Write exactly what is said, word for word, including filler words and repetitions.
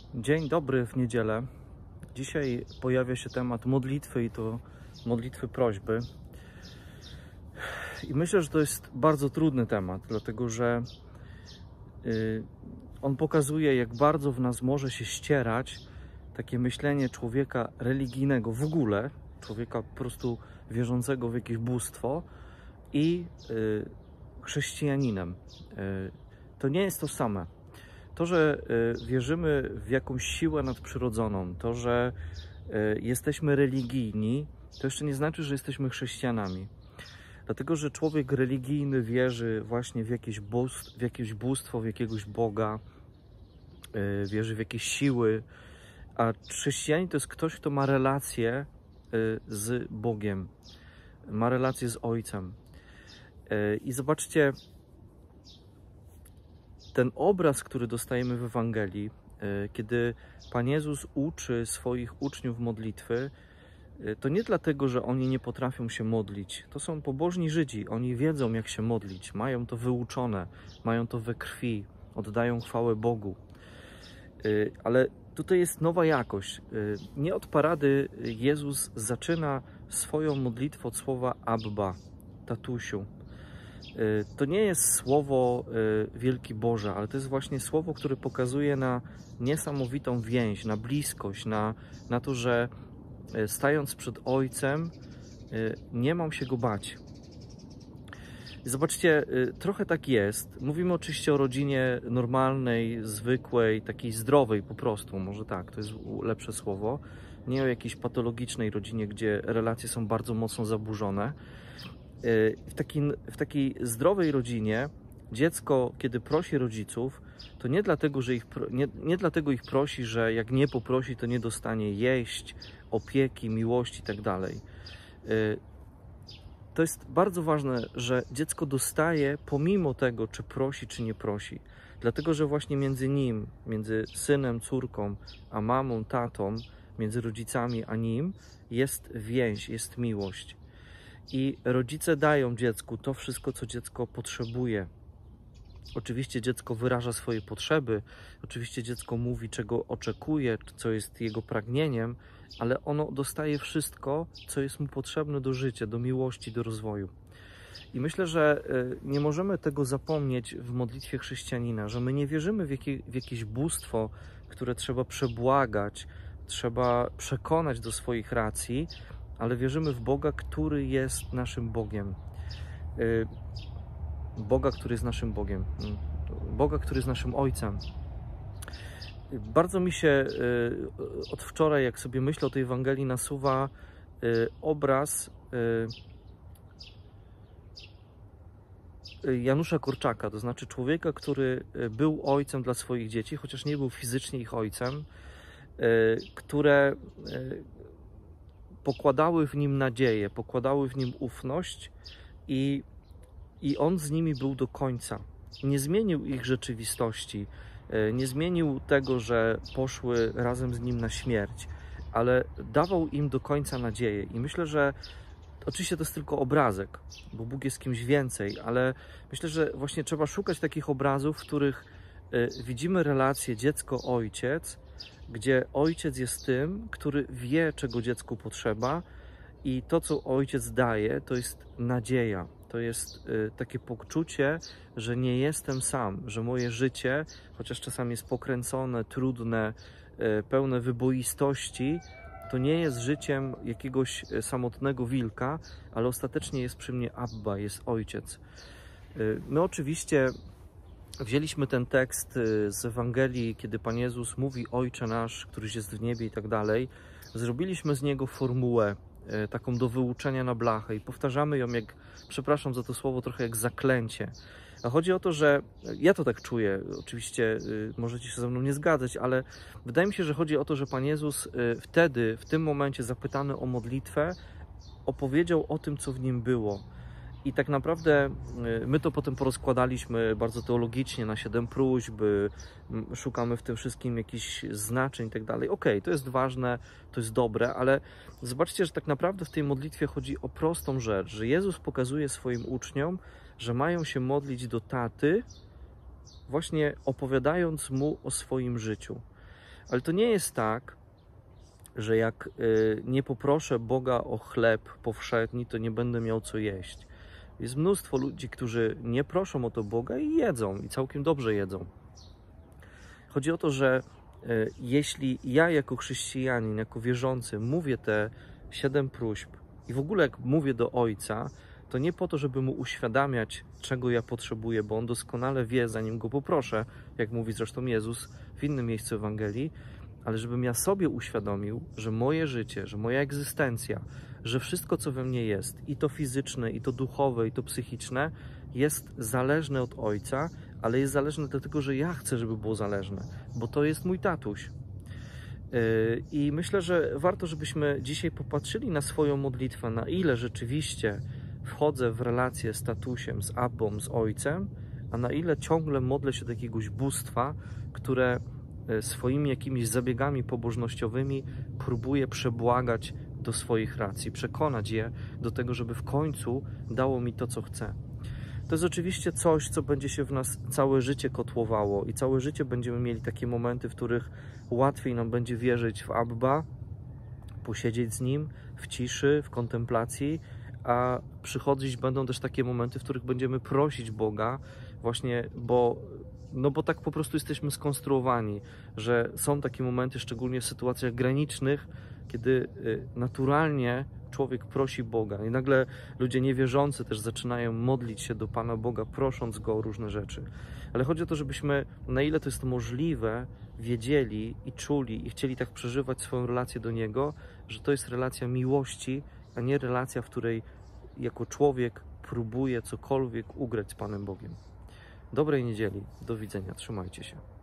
Dzień dobry w niedzielę. Dzisiaj pojawia się temat modlitwy i to modlitwy prośby. I myślę, że to jest bardzo trudny temat, dlatego że yy, on pokazuje, jak bardzo w nas może się ścierać takie myślenie człowieka religijnego w ogóle, człowieka po prostu wierzącego w jakieś bóstwo i yy, chrześcijaninem. Yy, to nie jest to same. To, że wierzymy w jakąś siłę nadprzyrodzoną, to, że jesteśmy religijni, to jeszcze nie znaczy, że jesteśmy chrześcijanami. Dlatego, że człowiek religijny wierzy właśnie w jakieś bóstwo, w jakieś bóstwo, w jakiegoś Boga, wierzy w jakieś siły, a chrześcijanin to jest ktoś, kto ma relację z Bogiem, ma relację z Ojcem. I zobaczcie, ten obraz, który dostajemy w Ewangelii, kiedy Pan Jezus uczy swoich uczniów modlitwy, to nie dlatego, że oni nie potrafią się modlić. To są pobożni Żydzi, oni wiedzą, jak się modlić, mają to wyuczone, mają to we krwi, oddają chwałę Bogu. Ale tutaj jest nowa jakość. Nie od parady Jezus zaczyna swoją modlitwę od słowa Abba, tatusiu. To nie jest słowo wielki Boże, ale to jest właśnie słowo, które pokazuje na niesamowitą więź, na bliskość, na, na to, że stając przed Ojcem nie mam się Go bać. Zobaczcie, trochę tak jest. Mówimy oczywiście o rodzinie normalnej, zwykłej, takiej zdrowej po prostu, może tak, to jest lepsze słowo. Nie o jakiejś patologicznej rodzinie, gdzie relacje są bardzo mocno zaburzone. W takiej, w takiej zdrowej rodzinie dziecko, kiedy prosi rodziców, to nie dlatego, że ich, nie, nie dlatego ich prosi, że jak nie poprosi, to nie dostanie jeść, opieki, miłości i tak dalej. To jest bardzo ważne, że dziecko dostaje pomimo tego, czy prosi, czy nie prosi. Dlatego, że właśnie między nim, między synem, córką, a mamą, tatą, między rodzicami a nim jest więź, jest miłość. I rodzice dają dziecku to wszystko, co dziecko potrzebuje. Oczywiście dziecko wyraża swoje potrzeby, oczywiście dziecko mówi, czego oczekuje, co jest jego pragnieniem, ale ono dostaje wszystko, co jest mu potrzebne do życia, do miłości, do rozwoju. I myślę, że nie możemy tego zapomnieć w modlitwie chrześcijanina, że my nie wierzymy w, jakie, w jakieś bóstwo, które trzeba przebłagać, trzeba przekonać do swoich racji, ale wierzymy w Boga, który jest naszym Bogiem. Boga, który jest naszym Bogiem. Boga, który jest naszym Ojcem. Bardzo mi się od wczoraj, jak sobie myślę o tej Ewangelii, nasuwa obraz Janusza Korczaka, to znaczy człowieka, który był ojcem dla swoich dzieci, chociaż nie był fizycznie ich ojcem, które pokładały w nim nadzieję, pokładały w nim ufność i, i on z nimi był do końca. Nie zmienił ich rzeczywistości, nie zmienił tego, że poszły razem z nim na śmierć, ale dawał im do końca nadzieję. I myślę, że oczywiście to jest tylko obrazek, bo Bóg jest kimś więcej, ale myślę, że właśnie trzeba szukać takich obrazów, w których widzimy relację dziecko-ojciec, gdzie ojciec jest tym, który wie, czego dziecku potrzeba i to, co ojciec daje, to jest nadzieja. To jest y, takie poczucie, że nie jestem sam, że moje życie, chociaż czasami jest pokręcone, trudne, y, pełne wyboistości, to nie jest życiem jakiegoś samotnego wilka, ale ostatecznie jest przy mnie Abba, jest ojciec. Y, my oczywiście wzięliśmy ten tekst z Ewangelii, kiedy Pan Jezus mówi Ojcze nasz, któryś jest w niebie i tak dalej. Zrobiliśmy z niego formułę taką do wyuczenia na blachę i powtarzamy ją jak, przepraszam za to słowo, trochę jak zaklęcie. A chodzi o to, że ja to tak czuję, oczywiście możecie się ze mną nie zgadzać, ale wydaje mi się, że chodzi o to, że Pan Jezus wtedy, w tym momencie zapytany o modlitwę, opowiedział o tym, co w nim było. I tak naprawdę my to potem porozkładaliśmy bardzo teologicznie na siedem próśb, szukamy w tym wszystkim jakichś znaczeń i tak dalej. Okej, to jest ważne, to jest dobre, ale zobaczcie, że tak naprawdę w tej modlitwie chodzi o prostą rzecz, że Jezus pokazuje swoim uczniom, że mają się modlić do taty, właśnie opowiadając mu o swoim życiu. Ale to nie jest tak, że jak nie poproszę Boga o chleb powszedni, to nie będę miał co jeść. Jest mnóstwo ludzi, którzy nie proszą o to Boga i jedzą, i całkiem dobrze jedzą. Chodzi o to, że jeśli ja jako chrześcijanin, jako wierzący mówię te siedem próśb i w ogóle jak mówię do Ojca, to nie po to, żeby mu uświadamiać, czego ja potrzebuję, bo On doskonale wie, zanim Go poproszę, jak mówi zresztą Jezus w innym miejscu Ewangelii, ale żebym ja sobie uświadomił, że moje życie, że moja egzystencja, że wszystko, co we mnie jest, i to fizyczne, i to duchowe, i to psychiczne, jest zależne od Ojca, ale jest zależne dlatego, że ja chcę, żeby było zależne, bo to jest mój tatuś. I myślę, że warto, żebyśmy dzisiaj popatrzyli na swoją modlitwę, na ile rzeczywiście wchodzę w relację z tatusiem, z Abbą, z Ojcem, a na ile ciągle modlę się do jakiegoś bóstwa, które swoimi jakimiś zabiegami pobożnościowymi próbuje przebłagać do swoich racji, przekonać je do tego, żeby w końcu dało mi to, co chcę. To jest oczywiście coś, co będzie się w nas całe życie kotłowało i całe życie będziemy mieli takie momenty, w których łatwiej nam będzie wierzyć w Abba, posiedzieć z Nim w ciszy, w kontemplacji, a przychodzić będą też takie momenty, w których będziemy prosić Boga właśnie, bo No bo tak po prostu jesteśmy skonstruowani, że są takie momenty, szczególnie w sytuacjach granicznych, kiedy naturalnie człowiek prosi Boga i nagle ludzie niewierzący też zaczynają modlić się do Pana Boga, prosząc Go o różne rzeczy. Ale chodzi o to, żebyśmy, na ile to jest możliwe, wiedzieli i czuli i chcieli tak przeżywać swoją relację do Niego, że to jest relacja miłości, a nie relacja, w której jako człowiek próbuje cokolwiek ugrać z Panem Bogiem. Dobrej niedzieli, do widzenia, trzymajcie się.